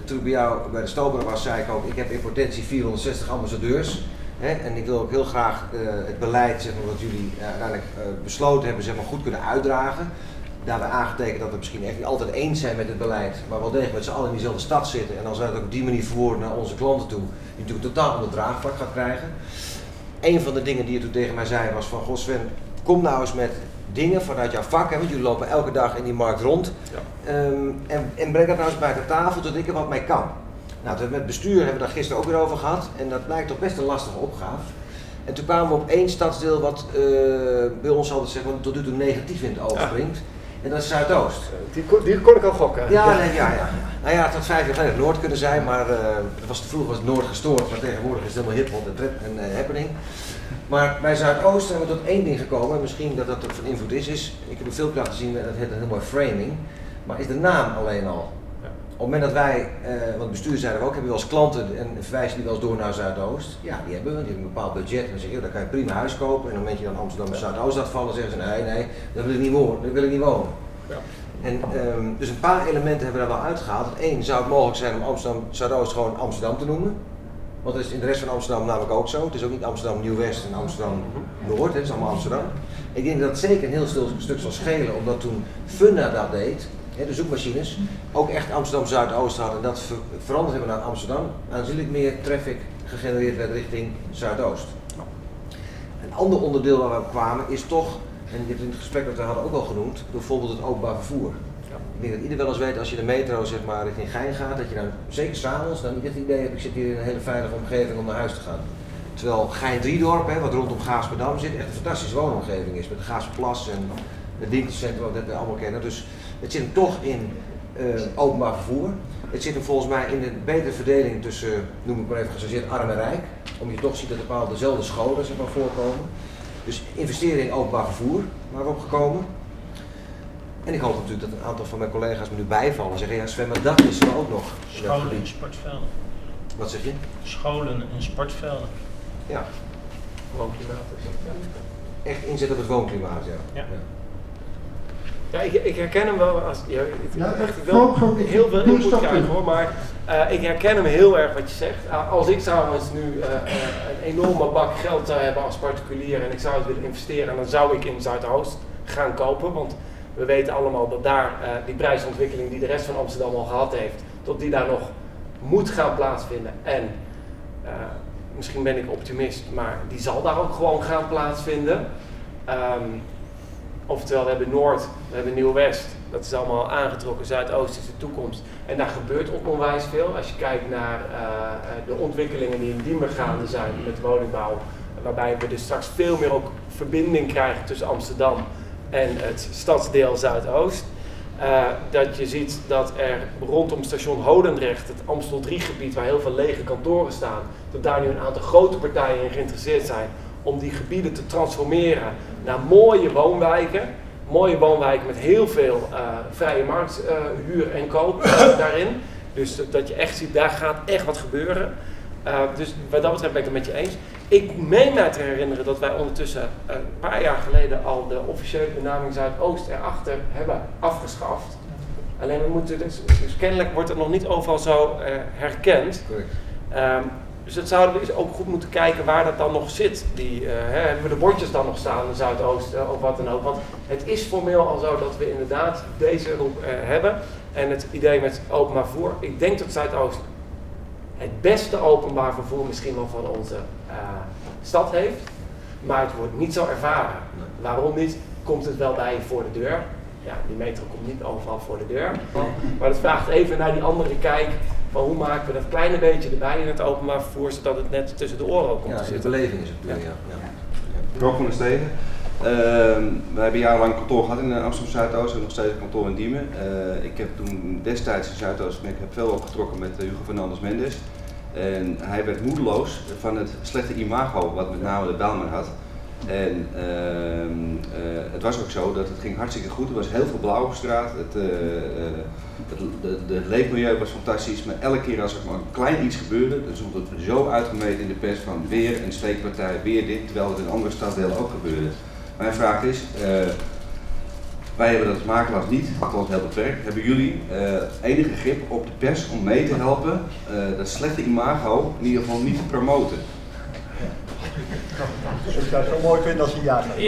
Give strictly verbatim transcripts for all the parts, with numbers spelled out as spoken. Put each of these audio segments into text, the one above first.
toen ik bij jou bij de Stober was, zei ik ook, ik heb in potentie vierhonderdzestig ambassadeurs. Hè, en ik wil ook heel graag uh, het beleid, zeg maar, wat jullie uh, uiteindelijk uh, besloten hebben, zeg maar, goed kunnen uitdragen. Daarbij aangetekend dat we misschien echt niet altijd eens zijn met het beleid, maar wel degelijk met z'n allen in diezelfde stad zitten. En als wij het ook op die manier verwoorden naar onze klanten toe, die natuurlijk totaal onder draagvlak gaat krijgen. Een van de dingen die je toen tegen mij zei was van, goh Sven, kom nou eens met dingen vanuit jouw vak, hè, want jullie lopen elke dag in die markt rond. Ja. Um, en, en breng dat nou eens bij de tafel, tot ik er wat mee kan. Nou, met het bestuur hebben we daar gisteren ook weer over gehad en dat lijkt toch best een lastige opgave. En toen kwamen we op één stadsdeel wat uh, bij ons altijd zeg maar, tot nu toe negatief in het oog springt. Ja. En dat is Zuidoost. Die kon, die kon ik al gokken. Ja, ja. Nee, ja, ja. Nou ja, het had vijf jaar geleden Noord kunnen zijn, maar uh, het was, vroeger was het Noord gestoord, maar tegenwoordig is het helemaal hip-hop en, en uh, happening. Maar bij Zuidoost zijn we tot één ding gekomen, en misschien dat dat ook van invloed is, is ik heb een filmpje laten zien, dat heet een heel mooi framing, maar is de naam alleen al. Ja. Op het moment dat wij, uh, want het bestuur zeiden we ook, hebben we als klanten en verwijzen die wel eens door naar Zuidoost, ja die hebben we, die hebben een bepaald budget en dan zeg je, dan kan je prima huis kopen en op het moment dat je dan Amsterdam en Zuidoost laat vallen, zeggen ze nee, nee, daar wil ik niet wonen. Daar wil ik niet wonen. Ja. En, um, dus een paar elementen hebben we daar wel uitgehaald. Eén, zou het mogelijk zijn om Amsterdam Zuidoost gewoon Amsterdam te noemen. Want dat is in de rest van Amsterdam namelijk ook zo. Het is ook niet Amsterdam Nieuw-West en Amsterdam Noord, het is allemaal Amsterdam. Ik denk dat het zeker een heel stuk zal schelen, omdat toen Funda dat deed, hè, de zoekmachines, ook echt Amsterdam Zuidoost hadden en dat ver veranderd hebben naar Amsterdam, aanzienlijk meer traffic gegenereerd werd richting Zuidoost. Een ander onderdeel waar we op kwamen is toch, en dit in het gesprek dat we hadden ook al genoemd, bijvoorbeeld het openbaar vervoer. Ja. Ik denk dat ieder wel eens weet als je de metro zeg maar, richting Gein gaat, dat je dan zeker s'avonds dan niet het idee hebt, ik zit hier in een hele veilige omgeving om naar huis te gaan. Terwijl Gein-Driedorp, hè, wat rondom Gaasperdam zit, echt een fantastische woonomgeving is met de Gaasperplas en het winkelcentrum wat we allemaal kennen. Dus het zit hem toch in uh, openbaar vervoer. Het zit hem volgens mij in een betere verdeling tussen, noem ik maar even gechargeerd, arm en rijk. Om je toch ziet dat bepaalde dezelfde scholen zeg maar, voorkomen. Dus investeren in openbaar vervoer, waar we op gekomen. En ik hoop natuurlijk dat een aantal van mijn collega's me nu bijvallen en zeggen, ja Sven, maar dat is er ook nog. Scholen en sportvelden. Wat zeg je? Scholen en sportvelden. Ja. Woonklimaat. Ja. Echt inzet op het woonklimaat, ja. Ja. ja. Ja, ik, ik herken hem wel als, ja, het, ja, echt wel heel veel input krijgen hoor, maar uh, ik herken hem heel erg wat je zegt. Uh, als ik trouwens nu uh, uh, een enorme bak geld zou hebben als particulier en ik zou het willen investeren, dan zou ik in Zuidoost gaan kopen, want we weten allemaal dat daar uh, die prijsontwikkeling die de rest van Amsterdam al gehad heeft, tot die daar nog moet gaan plaatsvinden. En uh, misschien ben ik optimist, maar die zal daar ook gewoon gaan plaatsvinden. Um, Oftewel, we hebben Noord, we hebben Nieuw-West, dat is allemaal aangetrokken, Zuidoost is de toekomst. En daar gebeurt ook onwijs veel. Als je kijkt naar uh, de ontwikkelingen die in Diemen gaande zijn met woningbouw, waarbij we dus straks veel meer ook verbinding krijgen tussen Amsterdam en het stadsdeel Zuidoost. Uh, dat je ziet dat er rondom station Hodendrecht, het Amstel drie gebied waar heel veel lege kantoren staan, dat daar nu een aantal grote partijen in geïnteresseerd zijn om die gebieden te transformeren naar mooie woonwijken. Mooie woonwijken met heel veel uh, vrije markt, uh, huur en koop uh, daarin. Dus dat je echt ziet, daar gaat echt wat gebeuren. Uh, dus wat dat betreft ben ik het met je eens. Ik meen mij te herinneren dat wij ondertussen uh, een paar jaar geleden al de officiële benaming Zuidoost erachter hebben afgeschaft. Alleen we moeten, dus, dus kennelijk wordt het nog niet overal zo uh, herkend. Um, Dus dat zouden we ook goed moeten kijken waar dat dan nog zit. Die, uh, hè, hebben we de bordjes dan nog staan in de Zuidoost uh, of wat dan ook. Want het is formeel al zo dat we inderdaad deze roep uh, hebben. En het idee met openbaar vervoer. Ik denk dat Zuidoost het beste openbaar vervoer misschien wel van onze uh, stad heeft. Maar het wordt niet zo ervaren. Waarom niet? Komt het wel bij je voor de deur? Ja, die metro komt niet overal voor de deur. Maar het vraagt even naar die andere kijk. Van hoe maken we dat kleine beetje erbij in het openbaar vervoer, zodat het net tussen de oren komt ja, te zitten. De beleving is het natuurlijk, ja. ja. ja. Rob van der Stegen. Uh, we hebben jarenlang een kantoor gehad in Amsterdam Zuidoost en nog steeds een kantoor in Diemen. Uh, ik heb toen destijds in Zuidoost ik heb veel opgetrokken met Hugo Fernandes Mendes. En hij werd moedeloos van het slechte imago wat met name de Bijlmer had. En uh, uh, het was ook zo dat het ging hartstikke goed. Er was heel veel blauw op straat. Het, uh, uh, het, de, de leefmilieu was fantastisch, maar elke keer als er maar een klein iets gebeurde, dan stond het zo uitgemeten in de pers van weer een steekpartij, weer dit, terwijl het in andere stadsdelen ook gebeurde. Mijn vraag is, uh, Wij hebben dat als makelaars niet, althans heel beperkt. Hebben jullie uh, enige grip op de pers om mee te helpen uh, dat slechte imago in ieder geval niet te promoten? Ik zou het zo mooi vinden als je ja zegt.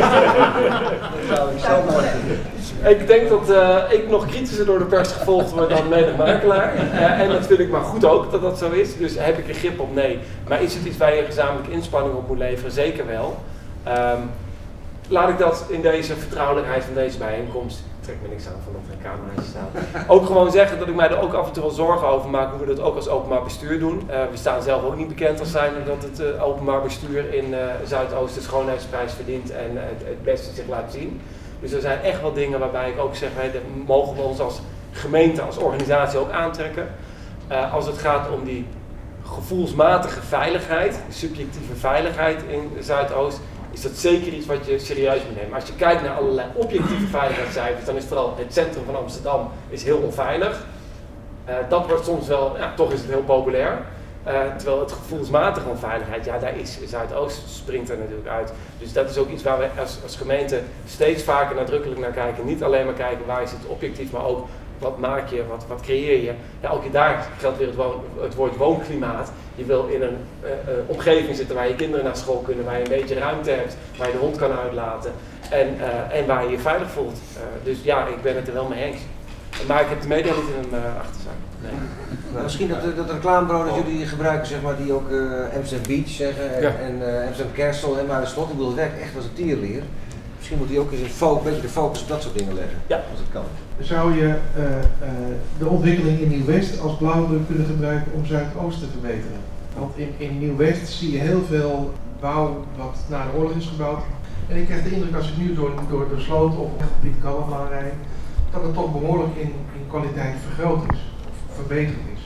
Dat zou ik zo mooi vinden. Ik denk dat uh, ik nog kritischer door de pers gevolgd word dan menig makelaar. Uh, en dat vind ik maar goed ook dat dat zo is. Dus heb ik er grip op? Nee. Maar is het iets waar je gezamenlijke inspanning op moet leveren? Zeker wel. Um, laat ik dat in deze vertrouwelijkheid van deze bijeenkomst, ik trek me niks aan van dat er een cameraatje staat, ook gewoon zeggen dat ik mij er ook af en toe wel zorgen over maak hoe we dat ook als openbaar bestuur doen. Uh, we staan zelf ook niet bekend als zijnde dat het uh, openbaar bestuur in uh, Zuidoost de schoonheidsprijs verdient en uh, het, het beste zich laat zien. Dus er zijn echt wel dingen waarbij ik ook zeg, hey, dat mogen we ons als gemeente, als organisatie ook aantrekken. Uh, als het gaat om die gevoelsmatige veiligheid, subjectieve veiligheid in Zuidoost, is dat zeker iets wat je serieus moet nemen. Als je kijkt naar allerlei objectieve veiligheidscijfers, dan is vooral het centrum van Amsterdam is heel onveilig. Uh, dat wordt soms wel, ja, toch is het heel populair. Uh, terwijl het gevoelsmatige onveiligheid, ja, daar is Zuidoost springt er natuurlijk uit. Dus dat is ook iets waar we als, als gemeente steeds vaker nadrukkelijk naar kijken. Niet alleen maar kijken waar is het objectief, maar ook wat maak je, wat, wat creëer je. Ja, ook daar geldt weer het, woon, het woord woonklimaat. Je wil in een uh, uh, omgeving zitten waar je kinderen naar school kunnen, waar je een beetje ruimte hebt, waar je de hond kan uitlaten en, uh, en waar je je veilig voelt. Uh, dus ja, ik ben het er wel mee eens. Maar ik heb de media niet in een uh, achterzak. Nee. Nou, misschien dat, dat reclamebureau dat jullie gebruiken, zeg maar, die ook uh, Amsterdam Beach zeggen en, ja. en uh, Amsterdam Castle en Muiderslot. Ik bedoel, het werkt echt als een tierleer. Misschien moet hij ook eens een, fo- een beetje de focus op dat soort dingen leggen, ja. als het kan. Zou je uh, uh, de ontwikkeling in Nieuw-West als blauwdruk kunnen gebruiken om Zuidoost te verbeteren? Want in, in Nieuw-West zie je heel veel bouw wat na de oorlog is gebouwd. En ik krijg de indruk als ik nu door, door de sloot of Piet Kallenlaan rijd, dat het toch behoorlijk in, in kwaliteit vergroot is, of verbeterd is.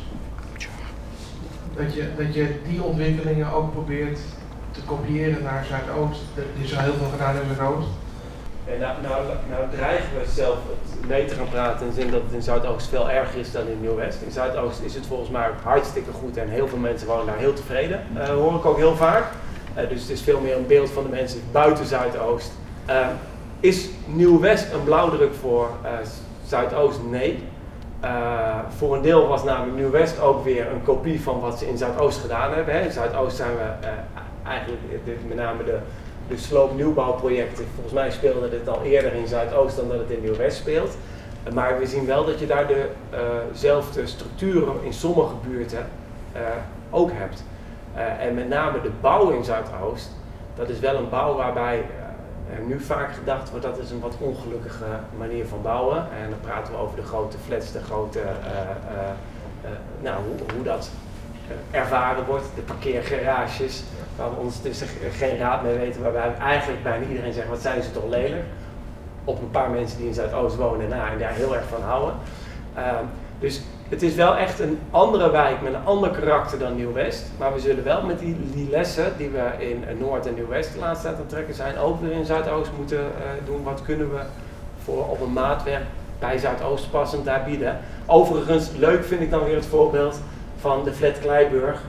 Dat je, dat je die ontwikkelingen ook probeert te kopiëren naar Zuidoost. Er is al heel veel gedaan in Zuidoost. En nou, nou, nou dreigen we zelf het mee te gaan praten in de zin dat het in Zuidoost veel erger is dan in Nieuw-West. In Zuidoost is het volgens mij hartstikke goed en heel veel mensen wonen daar heel tevreden. Uh, hoor ik ook heel vaak. Uh, dus het is veel meer een beeld van de mensen buiten Zuidoost. Uh, is Nieuw-West een blauwdruk voor uh, Zuidoost? Nee. Uh, voor een deel was namelijk Nieuw-West ook weer een kopie van wat ze in Zuidoost gedaan hebben. Hè. In Zuidoost zijn we uh, eigenlijk de, met name de de sloopnieuwbouwprojecten, volgens mij speelde dit al eerder in Zuidoost dan dat het in Nieuw-West speelt. Uh, maar we zien wel dat je daar dezelfde uh structuren in sommige buurten uh, ook hebt. Uh, en met name de bouw in Zuidoost, dat is wel een bouw waarbij uh, er nu vaak gedacht wordt dat is een wat ongelukkige manier van bouwen. En dan praten we over de grote flats, de grote, uh, uh, uh, nou, hoe, hoe dat uh, ervaren wordt, de parkeergarages. Waar we ons dus geen raad mee weten, waarbij eigenlijk bijna iedereen zegt, wat zijn ze toch lelijk. Op een paar mensen die in Zuidoost wonen nou, en daar heel erg van houden. Uh, dus het is wel echt een andere wijk met een ander karakter dan Nieuw-West. Maar we zullen wel met die, die lessen die we in Noord- en Nieuw-West de laatste tijd aan het trekken zijn, ook weer in Zuidoost moeten uh, doen. Wat kunnen we voor op een maatwerk bij Zuidoost passend daar bieden. Overigens, leuk vind ik dan weer het voorbeeld van de flat Kleiburg.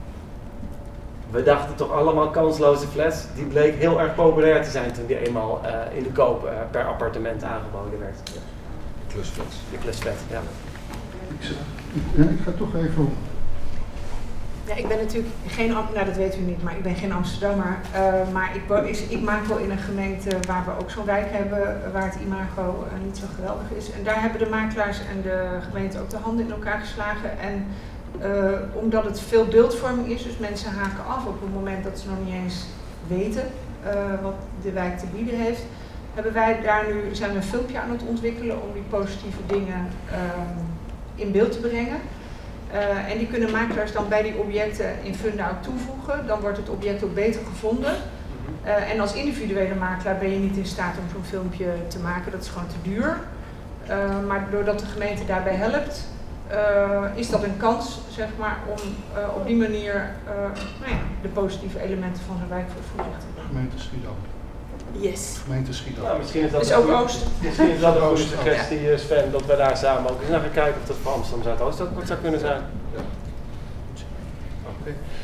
We dachten toch allemaal kansloze flats. Die bleek heel erg populair te zijn toen die eenmaal uh, in de koop uh, per appartement aangeboden werd. Ja. De klusflats. De klusflat, ja. Ik, ja, ik ga toch even op. Ja, ik ben natuurlijk geen, nou dat weet u niet, maar ik ben geen Amsterdammer. Uh, maar ik, is, ik maak wel in een gemeente waar we ook zo'n wijk hebben, waar het imago uh, niet zo geweldig is. En daar hebben de makelaars en de gemeente ook de handen in elkaar geslagen. En Uh, omdat het veel beeldvorming is, dus mensen haken af op het moment dat ze nog niet eens weten uh, wat de wijk te bieden heeft, hebben wij daar nu, zijn we een filmpje aan het ontwikkelen om die positieve dingen uh, in beeld te brengen. Uh, en die kunnen makelaars dan bij die objecten in Funda ook toevoegen, dan wordt het object ook beter gevonden. Uh, en als individuele makelaar ben je niet in staat om zo'n filmpje te maken, dat is gewoon te duur. Uh, maar doordat de gemeente daarbij helpt, Uh, is dat een kans, zeg maar, om uh, op die manier uh, nou ja, de positieve elementen van zo'n wijk voor het voetlicht te brengen. Gemeente Schiedam. Yes. Gemeente Schiedam. Nou, misschien is dat dus een ook goede, Oost. Misschien is dat een goede suggestie, ja. Sven, dat we daar samen ook eens naar gaan kijken of dat voor Amsterdam Zuidoost ook wat zou kunnen zijn. Ja. Okay.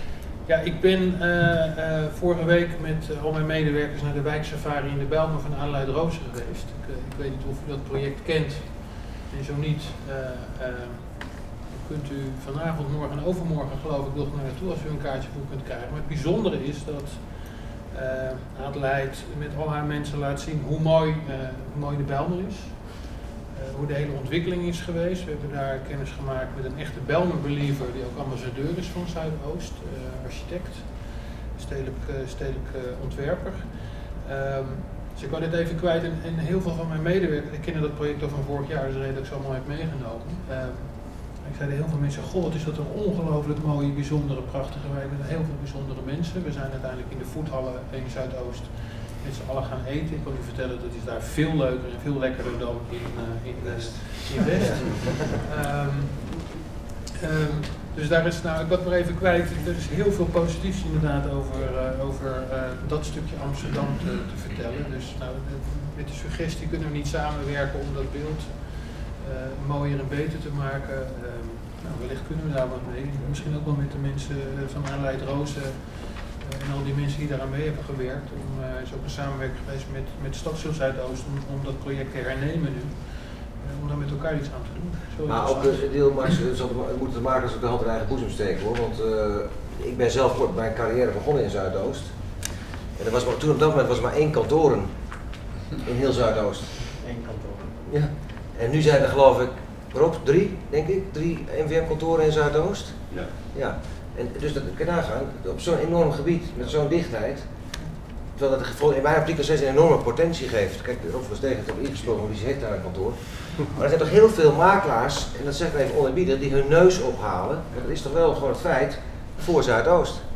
Ja, ik ben uh, uh, vorige week met uh, al mijn medewerkers naar de wijksafari in de Bijlmer van Adelheid Rozen geweest. Ik, uh, ik weet niet of u dat project kent. En zo niet, uh, uh, kunt u vanavond, morgen en overmorgen geloof ik nog naartoe als u een kaartje voor kunt krijgen. Maar het bijzondere is dat uh, Adelheid met al haar mensen laat zien hoe mooi, uh, hoe mooi de Bijlmer is. Uh, hoe de hele ontwikkeling is geweest. We hebben daar kennis gemaakt met een echte Bijlmer-believer die ook ambassadeur is van Zuidoost, uh, architect, stedelijk, uh, stedelijk uh, ontwerper. Um, dus ik wou dit even kwijt en, en heel veel van mijn medewerkers, ik ken dat project al van vorig jaar, dus de reden dat ik zo mooi heb meegenomen. Um, ik zei heel veel mensen, goh, wat is dat een ongelooflijk mooie, bijzondere, prachtige wijk met heel veel bijzondere mensen. We zijn uiteindelijk in de voethallen in Zuidoost met z'n allen gaan eten. Ik kan u vertellen, dat is daar veel leuker en veel lekkerder dan in, uh, in West. In West. um, um, dus daar is, nou, ik wat maar even kwijt, er is heel veel positiefs inderdaad over, uh, over uh, dat stukje Amsterdam te, te vertellen. Dus nou, met de suggestie kunnen we niet samenwerken om dat beeld uh, mooier en beter te maken. Um, nou, wellicht kunnen we daar wat mee. Misschien ook wel met de mensen van Adelheid Rozen en al die mensen die daaraan mee hebben gewerkt. Om, uh, is ook een samenwerking geweest met, met Stadsdeel Zuidoost om, om dat project te hernemen nu. Uh, om daar met elkaar iets aan te doen. Zo maar ook de deel, Max, het moet te maken als ik de hand in eigen boezem steken hoor. Want uh, ik ben zelf kort mijn carrière begonnen in Zuidoost. En er was maar, toen op dat moment was er maar één kantoren in heel Zuidoost. Eén kantoren. Ja. En nu zijn er geloof ik, Rob, drie, denk ik, drie N V M-kantoren in Zuidoost. Ja. Ja. En dus dat kan nagaan, op zo'n enorm gebied, met zo'n dichtheid, terwijl dat in mijn optiek nog steeds een enorme potentie geeft. Kijk, Rob was tegen het op ingesproken, want die heeft daar een kantoor. Maar er zijn toch heel veel makelaars, en dat zeg ik even oneerbiedig, die hun neus ophalen, en dat is toch wel gewoon het feit, voor Zuidoost.